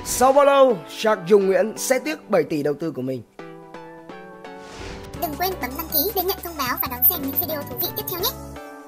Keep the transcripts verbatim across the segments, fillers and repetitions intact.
Sau bao lâu, Shark Dung Nguyễn sẽ tiếc bảy tỷ đầu tư của mình? Đừng quên bấm đăng ký để nhận thông báo và đón xem những video thú vị tiếp theo nhé!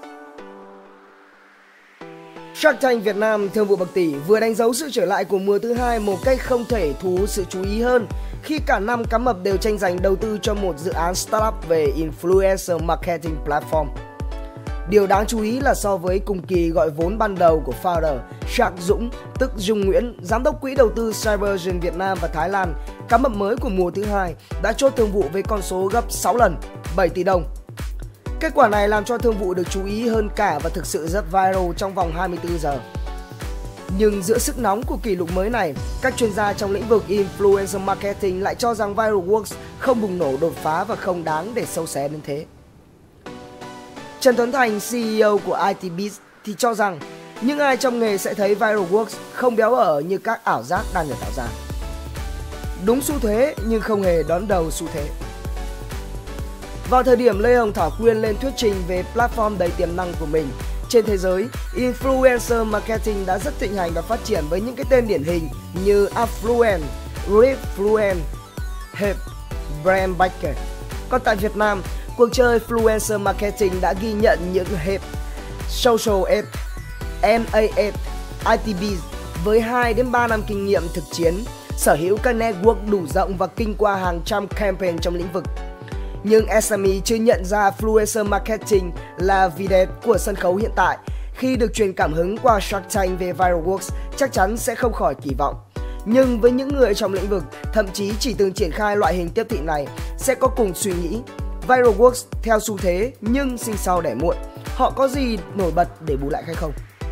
Shark Tank Việt Nam thương vụ bậc tỷ vừa đánh dấu sự trở lại của mùa thứ hai một cách không thể thu hút sự chú ý hơn khi cả năm cá mập đều tranh giành đầu tư cho một dự án startup về Influencer Marketing Platform. Điều đáng chú ý là so với cùng kỳ gọi vốn ban đầu của founder Shark Dũng tức Dung Nguyễn, giám đốc quỹ đầu tư Cybergen Việt Nam và Thái Lan, cá mập mới của mùa thứ hai đã chốt thương vụ với con số gấp sáu lần, bảy tỷ đồng. Kết quả này làm cho thương vụ được chú ý hơn cả và thực sự rất viral trong vòng hai mươi tư giờ. Nhưng giữa sức nóng của kỷ lục mới này, các chuyên gia trong lĩnh vực Influencer Marketing lại cho rằng ViralWorks không bùng nổ đột phá và không đáng để sâu xé đến thế. Trần Tuấn Thành, xê e ô của i tê Biz thì cho rằng những ai trong nghề sẽ thấy ViralWorks không béo ở như các ảo giác đang được tạo ra. Đúng xu thế nhưng không hề đón đầu xu thế. Vào thời điểm Lê Hồng Thảo Quyên lên thuyết trình về platform đầy tiềm năng của mình, trên thế giới, Influencer Marketing đã rất thịnh hành và phát triển với những cái tên điển hình như Affluent, Refluent, Hep, Brand Baker. Còn tại Việt Nam, cuộc chơi Influencer Marketing đã ghi nhận những Hep, Social Aid, em a Aid, i tê Biz với hai đến ba năm kinh nghiệm thực chiến, sở hữu các network đủ rộng và kinh qua hàng trăm campaign trong lĩnh vực. Nhưng ét em e chưa nhận ra Influencer Marketing là vị đẹp của sân khấu hiện tại. Khi được truyền cảm hứng qua Shark Tank về ViralWorks, chắc chắn sẽ không khỏi kỳ vọng. Nhưng với những người trong lĩnh vực, thậm chí chỉ từng triển khai loại hình tiếp thị này, sẽ có cùng suy nghĩ. ViralWorks theo xu thế nhưng sinh sau đẻ muộn. Họ có gì nổi bật để bù lại hay không?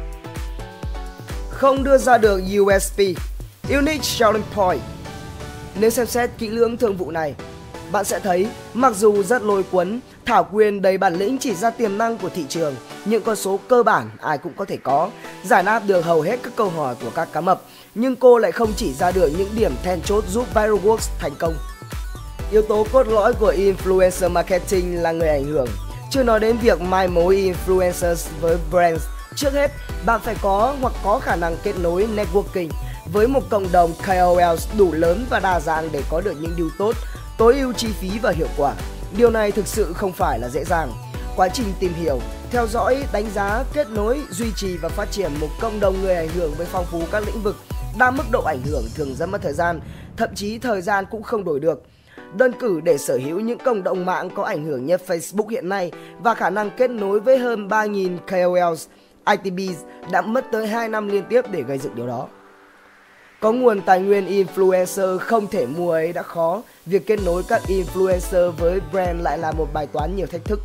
Không đưa ra được u ét pê, Unique Selling Point. Nếu xem xét kỹ lưỡng thương vụ này, bạn sẽ thấy mặc dù rất lôi cuốn, Thảo Quyên đầy bản lĩnh chỉ ra tiềm năng của thị trường, những con số cơ bản ai cũng có thể có, giải đáp được hầu hết các câu hỏi của các cá mập, nhưng cô lại không chỉ ra được những điểm then chốt giúp ViralWorks thành công. Yếu tố cốt lõi của Influencer Marketing là người ảnh hưởng. Chưa nói đến việc mai mối influencers với brands, trước hết bạn phải có hoặc có khả năng kết nối networking với một cộng đồng ca o lờ đủ lớn và đa dạng để có được những điều tốt, tối ưu chi phí và hiệu quả. Điều này thực sự không phải là dễ dàng. Quá trình tìm hiểu, theo dõi, đánh giá, kết nối, duy trì và phát triển một cộng đồng người ảnh hưởng với phong phú các lĩnh vực đa mức độ ảnh hưởng thường rất mất thời gian, thậm chí thời gian cũng không đổi được. Đơn cử để sở hữu những cộng đồng mạng có ảnh hưởng nhất Facebook hiện nay và khả năng kết nối với hơn ba nghìn ca o lờ, i tê Biz đã mất tới hai năm liên tiếp để gây dựng điều đó. Có nguồn tài nguyên influencer không thể mua ấy đã khó, việc kết nối các influencer với brand lại là một bài toán nhiều thách thức.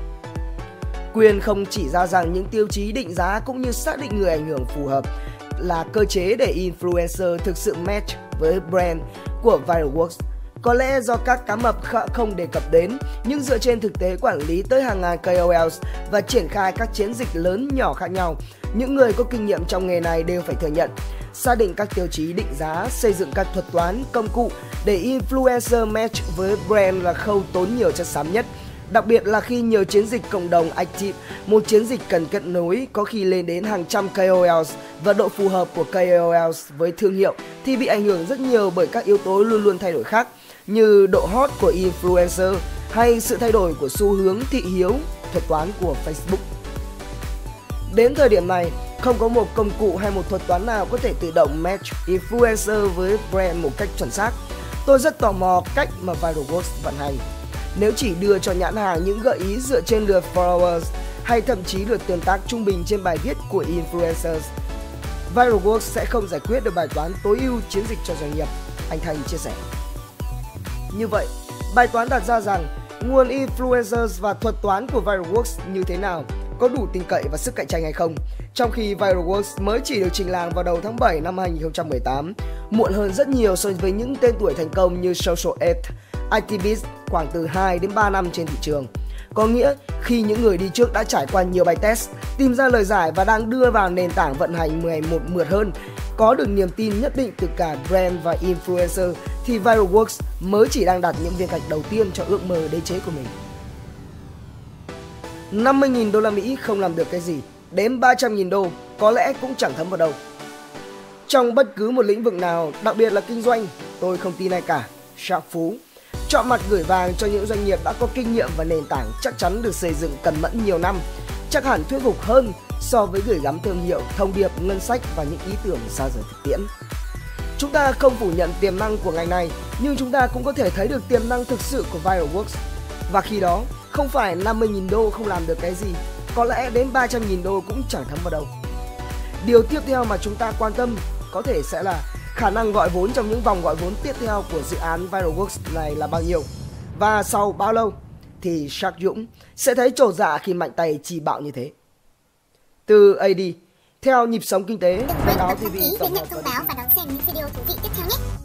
Quyên không chỉ ra rằng những tiêu chí định giá cũng như xác định người ảnh hưởng phù hợp là cơ chế để influencer thực sự match với brand của ViralWorks. Có lẽ do các cá mập không đề cập đến, nhưng dựa trên thực tế quản lý tới hàng ngàn ca o lờ và triển khai các chiến dịch lớn nhỏ khác nhau, những người có kinh nghiệm trong nghề này đều phải thừa nhận, xác định các tiêu chí định giá, xây dựng các thuật toán, công cụ để influencer match với brand là khâu tốn nhiều chất xám nhất. Đặc biệt là khi nhiều chiến dịch cộng đồng active, một chiến dịch cần kết nối có khi lên đến hàng trăm ca o lờ và độ phù hợp của ca o lờ với thương hiệu thì bị ảnh hưởng rất nhiều bởi các yếu tố luôn luôn thay đổi khác, như độ hot của influencer hay sự thay đổi của xu hướng thị hiếu, thuật toán của Facebook. Đến thời điểm này, không có một công cụ hay một thuật toán nào có thể tự động match influencer với brand một cách chuẩn xác. Tôi rất tò mò cách mà ViralWorks vận hành. Nếu chỉ đưa cho nhãn hàng những gợi ý dựa trên lượt followers hay thậm chí lượt tương tác trung bình trên bài viết của influencers, ViralWorks sẽ không giải quyết được bài toán tối ưu chiến dịch cho doanh nghiệp, anh Thành chia sẻ. Như vậy, bài toán đặt ra rằng nguồn influencers và thuật toán của ViralWorks như thế nào, có đủ tin cậy và sức cạnh tranh hay không, trong khi ViralWorks mới chỉ được trình làng vào đầu tháng bảy năm hai nghìn không trăm mười tám, muộn hơn rất nhiều so với những tên tuổi thành công như Social Aid, i tê Biz khoảng từ hai đến ba năm trên thị trường. Có nghĩa khi những người đi trước đã trải qua nhiều bài test, tìm ra lời giải và đang đưa vào nền tảng vận hành mười một mượt hơn, có được niềm tin nhất định từ cả brand và influencer, thì ViralWorks mới chỉ đang đặt những viên gạch đầu tiên cho ước mơ đế chế của mình. năm mươi nghìn đô la Mỹ không làm được cái gì, đến ba trăm nghìn đô có lẽ cũng chẳng thấm vào đâu. Trong bất cứ một lĩnh vực nào, đặc biệt là kinh doanh, tôi không tin ai cả. Shark Phú chọn mặt gửi vàng cho những doanh nghiệp đã có kinh nghiệm và nền tảng chắc chắn được xây dựng cẩn mẫn nhiều năm, chắc hẳn thuyết phục hơn so với gửi gắm thương hiệu, thông điệp, ngân sách và những ý tưởng xa rời thực tiễn. Chúng ta không phủ nhận tiềm năng của ngành này, nhưng chúng ta cũng có thể thấy được tiềm năng thực sự của ViralWorks. Và khi đó, không phải năm mươi nghìn đô không làm được cái gì, có lẽ đến ba trăm nghìn đô cũng chẳng thấm vào đâu. Điều tiếp theo mà chúng ta quan tâm có thể sẽ là khả năng gọi vốn trong những vòng gọi vốn tiếp theo của dự án ViralWorks này là bao nhiêu. Và sau bao lâu thì Shark Dũng sẽ thấy trột dạ khi mạnh tay chi bạo như thế. Từ a đê, theo nhịp sống kinh tế, đừng quên bấm đăng ký để nhận thông báo và đón xem những video thú vị tiếp theo nhé.